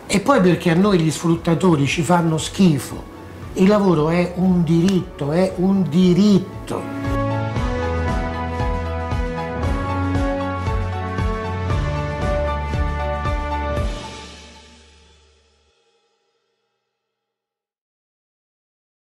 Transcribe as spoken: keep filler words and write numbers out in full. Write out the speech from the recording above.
E poi perché a noi gli sfruttatori ci fanno schifo. Il lavoro è un diritto, è un diritto.